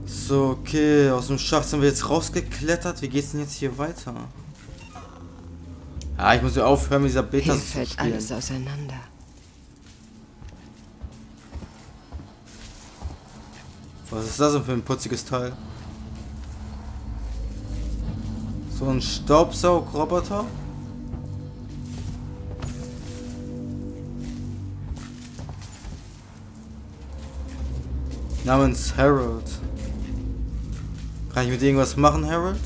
So, okay, aus dem Schacht sind wir jetzt rausgeklettert. Wie geht's denn jetzt hier weiter? Ah, ich muss ja aufhören mit dieser Beta Hier zu fällt spielen. alles auseinander. Was ist das denn für ein putziges Teil? So ein Staubsaugroboter? Namens Harold. Kann ich mit irgendwas machen, Harold?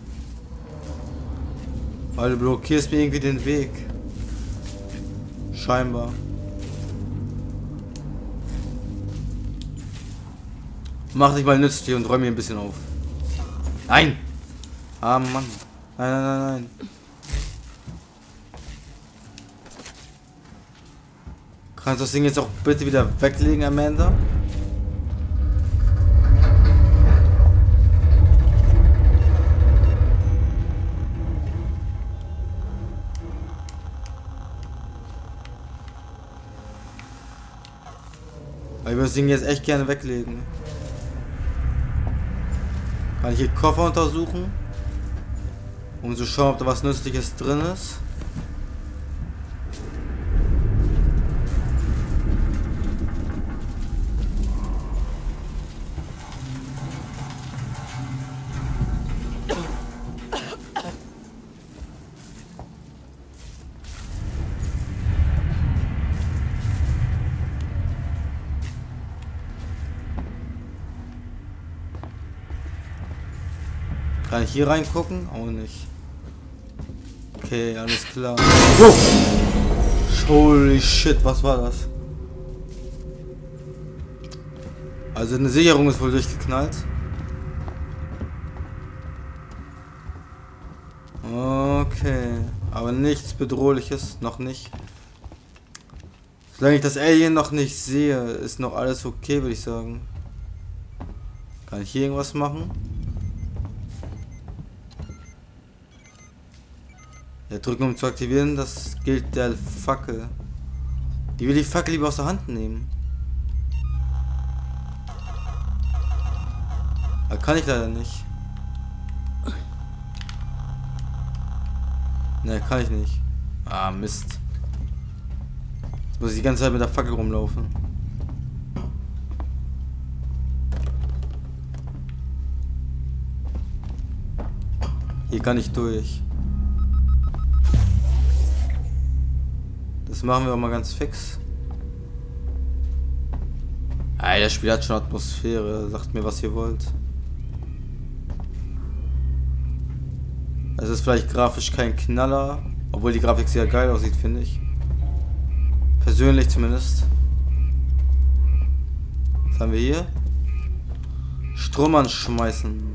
Weil du blockierst mir irgendwie den Weg. Scheinbar. Mach dich mal nützlich und räum mir ein bisschen auf. Nein! Ah, Mann. Nein, nein, nein, nein. Kannst du das Ding jetzt auch bitte wieder weglegen, Amanda? Ich würde das Ding jetzt echt gerne weglegen. Kann ich hier Koffer untersuchen? Um zu schauen, ob da was Nützliches drin ist. Kann ich hier reingucken? Auch nicht. Okay, alles klar. Oh! Holy shit, was war das? Also eine Sicherung ist wohl durchgeknallt. Okay, aber nichts Bedrohliches, noch nicht. Solange ich das Alien noch nicht sehe, ist noch alles okay, würde ich sagen. Kann ich hier irgendwas machen? Ja, drücken um zu aktivieren, das gilt der Fackel. Die will die Fackel lieber aus der Hand nehmen. Aber kann ich leider nicht. Ne, kann ich nicht. Ah, Mist. Jetzt muss ich die ganze Zeit mit der Fackel rumlaufen. Hier kann ich durch. Das machen wir auch mal ganz fix. Ey, das Spiel hat schon Atmosphäre. Sagt mir, was ihr wollt. Es ist vielleicht grafisch kein Knaller, obwohl die Grafik sehr geil aussieht, finde ich. Persönlich zumindest. Was haben wir hier? Strom anschmeißen.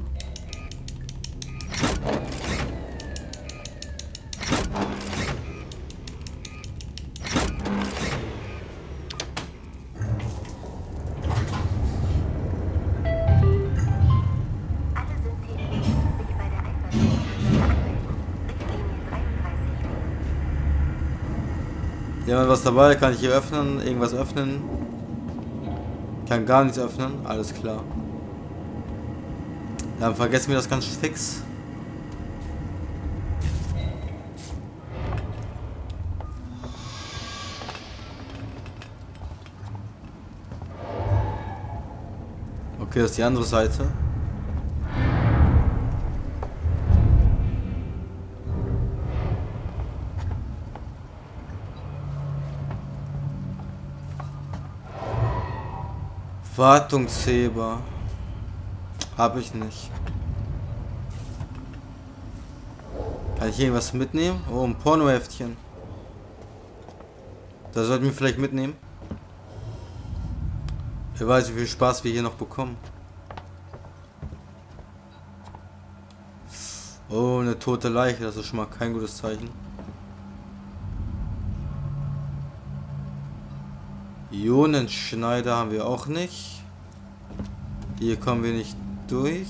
Jemand was dabei? Kann ich hier öffnen? Irgendwas öffnen? Kann gar nichts öffnen? Alles klar. Dann vergessen wir das ganz fix. Okay, das ist die andere Seite. Wartungsheber. Habe ich nicht. Kann ich irgendwas mitnehmen? Oh, ein Pornoheftchen. Das sollten wir vielleicht mitnehmen. Wer weiß, wie viel Spaß wir hier noch bekommen. Oh, eine tote Leiche. Das ist schon mal kein gutes Zeichen. Ionenschneider haben wir auch nicht. Hier kommen wir nicht durch.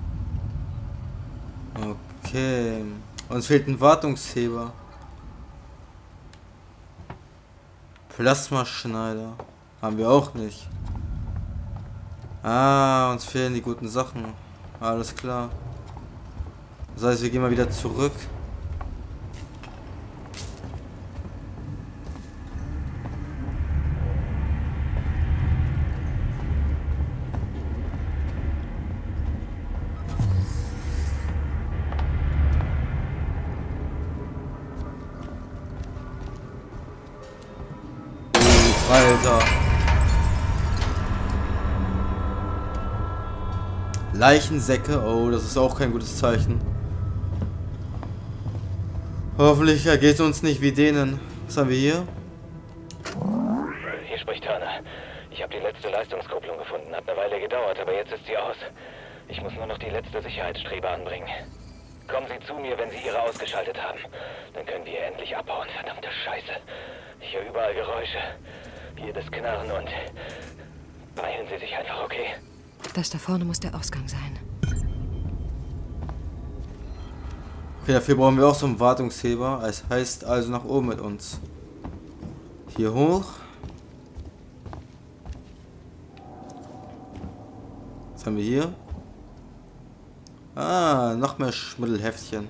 Okay. Uns fehlt ein Wartungsheber. Plasmaschneider. Haben wir auch nicht. Ah, uns fehlen die guten Sachen. Alles klar. Das heißt, wir gehen mal wieder zurück. Alter. Leichensäcke. Oh, das ist auch kein gutes Zeichen. Hoffentlich ergeht es uns nicht wie denen. Was haben wir hier? Hier spricht Turner. Ich habe die letzte Leistungskupplung gefunden. Hat eine Weile gedauert, aber jetzt ist sie aus. Ich muss nur noch die letzte Sicherheitsstrebe anbringen. Kommen Sie zu mir, wenn Sie Ihre ausgeschaltet haben. Dann können wir endlich abhauen. Verdammte Scheiße. Ich höre überall Geräusche. Jedes Knarren und... Beeilen Sie sich einfach, okay? Das da vorne muss der Ausgang sein. Okay, dafür brauchen wir auch so einen Wartungsheber. Es heißt also nach oben mit uns. Hier hoch. Was haben wir hier? Ah, noch mehr Schmuddelheftchen.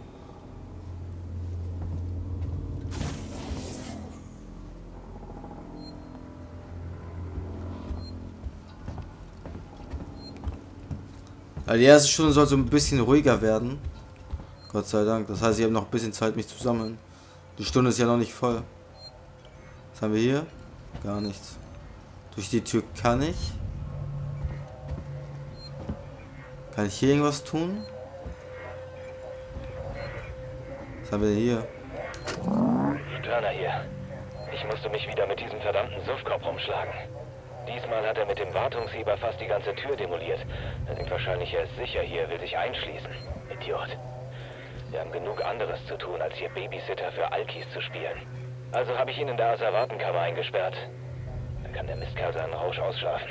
Also die erste Stunde soll so ein bisschen ruhiger werden. Gott sei Dank. Das heißt, ich habe noch ein bisschen Zeit, mich zu sammeln. Die Stunde ist ja noch nicht voll. Was haben wir hier? Gar nichts. Durch die Tür kann ich. Kann ich hier irgendwas tun? Was haben wir denn hier? Turner hier. Ich musste mich wieder mit diesem verdammten Suffkopf rumschlagen. Diesmal hat er mit dem Wartungsheber fast die ganze Tür demoliert. Er denkt wahrscheinlich, er ist sicher hier, will sich einschließen. Idiot. Wir haben genug anderes zu tun, als hier Babysitter für Alkis zu spielen. Also habe ich ihn in der Asservatenkammer eingesperrt. Dann kann der Mistkerl seinen Rausch ausschlafen.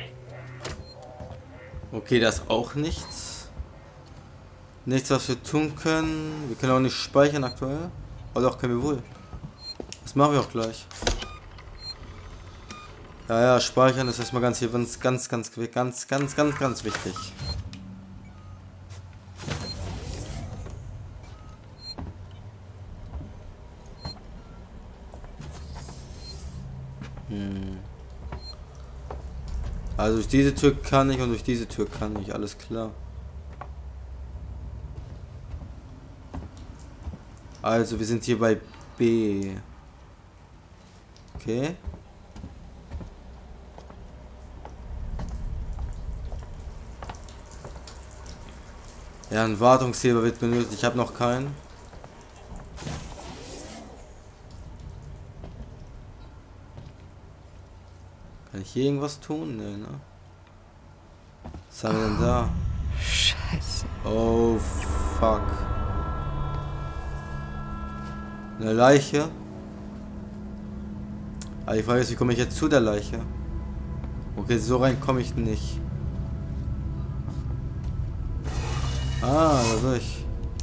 Okay, das ist auch nichts. Nichts, was wir tun können. Wir können auch nicht speichern aktuell. Aber doch, können wir wohl. Das machen wir auch gleich. Ja, speichern ist erstmal ganz wichtig. Also durch diese Tür kann ich und durch diese Tür kann ich, alles klar. Also wir sind hier bei B. Okay. Ja, ein Wartungsheber wird benötigt. Ich habe noch keinen. Kann ich hier irgendwas tun? Nee, ne? Was haben wir denn da? Scheiße. Oh, fuck. Eine Leiche. Aber die Frage ist, wie komme ich jetzt zu der Leiche? Okay, so rein komme ich nicht. Ah, dadurch.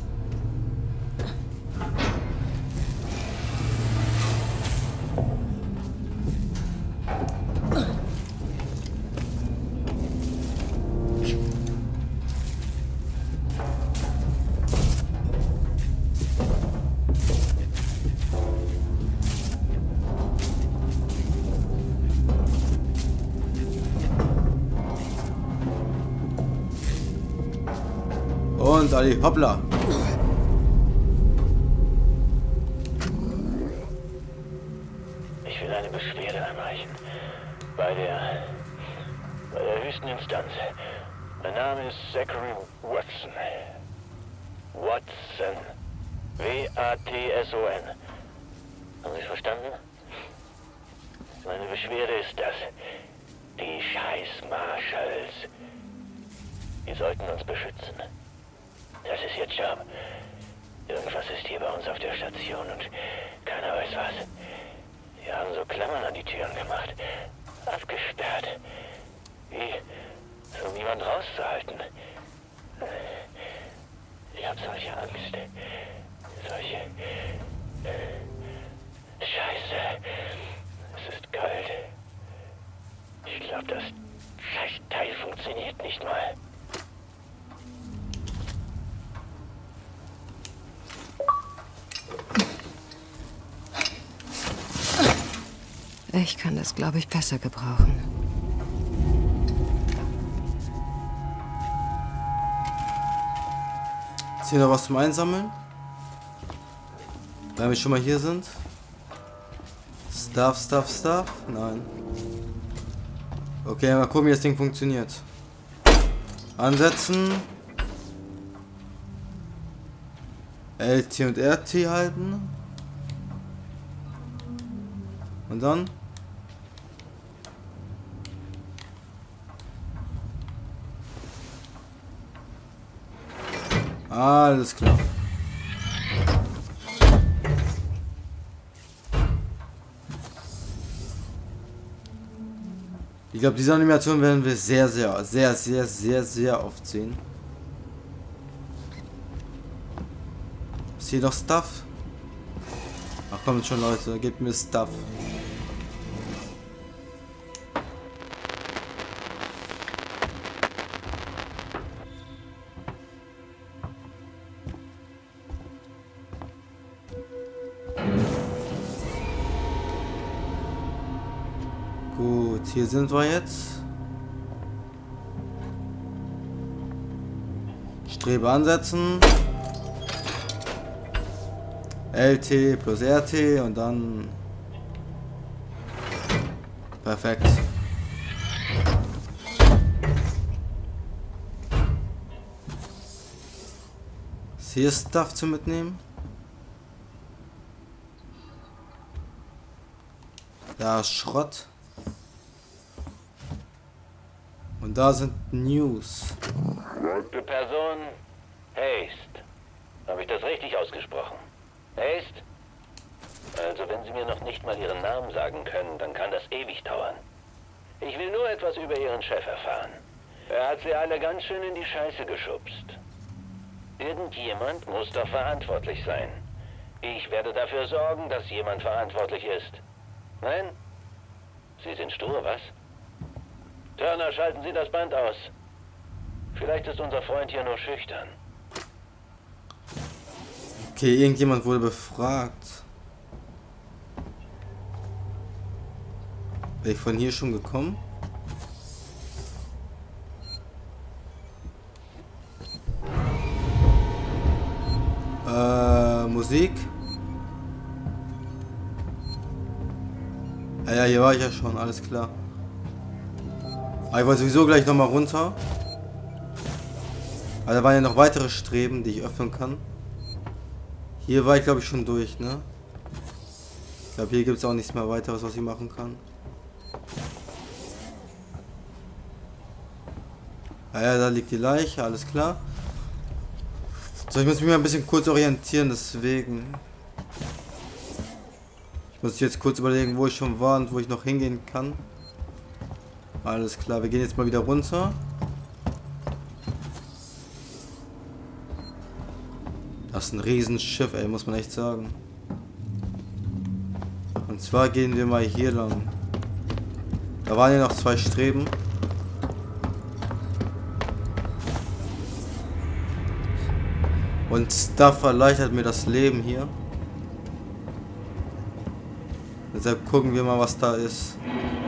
Und Ali, hoppla. Ich will eine Beschwerde einreichen. Bei der höchsten Instanz. Mein Name ist Zachary Watson. Watson. W-A-T-S-O-N. Haben Sie verstanden? Meine Beschwerde ist das. Die Scheiß-Marshalls. Die sollten uns beschützen. Das ist ihr Job. Irgendwas ist hier bei uns auf der Station und keiner weiß was. Sie haben so Klammern an die Türen gemacht. Abgesperrt. Wie, um niemand rauszuhalten. Ich habe solche Angst. Solche... Scheiße. Es ist Ich kann das, glaube ich, besser gebrauchen. Ist hier noch was zum Einsammeln? Wenn wir schon mal hier sind. Stuff. Nein. Okay, mal gucken, wie das Ding funktioniert. Ansetzen. LT und RT halten. Und dann? Alles klar. Ich glaube, diese Animation werden wir sehr oft sehen. Ist hier noch Stuff? Ach kommt schon, Leute, gebt mir Stuff. Gut, hier sind wir jetzt. Strebe ansetzen. LT plus RT und dann... Perfekt. Ist hier Stuff zu mitnehmen? Da ist Schrott. Und da sind News. Gute Person, Haste. Habe ich das richtig ausgesprochen? Haste? Also wenn Sie mir noch nicht mal Ihren Namen sagen können, dann kann das ewig dauern. Ich will nur etwas über Ihren Chef erfahren. Er hat Sie alle ganz schön in die Scheiße geschubst. Irgendjemand muss doch verantwortlich sein. Ich werde dafür sorgen, dass jemand verantwortlich ist. Nein? Sie sind stur, was? Turner, schalten Sie das Band aus. Vielleicht ist unser Freund hier nur schüchtern. Okay, irgendjemand wurde befragt. Bin ich von hier schon gekommen? Musik. Ja, hier war ich ja schon, alles klar. Aber ich wollte sowieso gleich nochmal runter. Aber da waren ja noch weitere Streben, die ich öffnen kann. Hier war ich glaube ich schon durch, ne? Ich glaube hier gibt es auch nichts mehr weiteres, was ich machen kann. Ja, da liegt die Leiche, alles klar. So, ich muss mich mal ein bisschen kurz orientieren, deswegen. Ich muss jetzt kurz überlegen, wo ich schon war und wo ich noch hingehen kann. Alles klar, wir gehen jetzt mal wieder runter. Das ist ein Riesenschiff, ey, muss man echt sagen. Und zwar gehen wir mal hier lang. Da waren ja noch 2 Streben. Und Stuff erleichtert mir das Leben hier. Deshalb gucken wir mal, was da ist.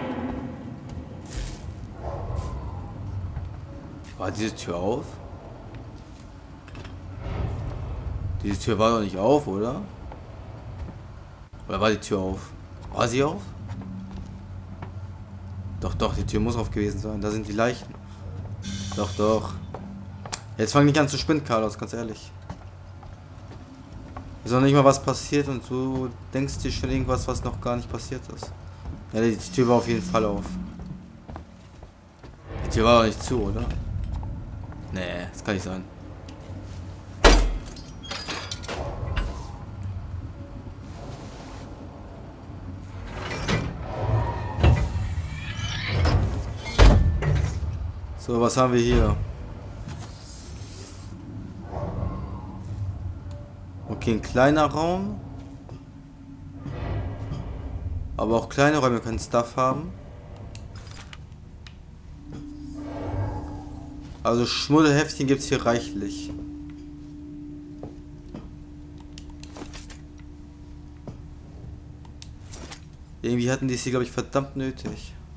War diese Tür auf? Diese Tür war doch nicht auf, oder? Oder war die Tür auf? War sie auf? Doch, die Tür muss auf gewesen sein. Da sind die Leichen. Doch. Jetzt fang nicht an zu spinnen, Carlos, ganz ehrlich. Ist noch nicht mal was passiert und du denkst dir schon irgendwas, was noch gar nicht passiert ist. Ja, die Tür war auf jeden Fall auf. Die Tür war doch nicht zu, oder? Nee, das kann nicht sein. So, was haben wir hier? Okay, ein kleiner Raum. Aber auch kleine Räume können Stuff haben. Also Schmuddelheftchen gibt es hier reichlich. Irgendwie hatten die sie, glaube ich, verdammt nötig.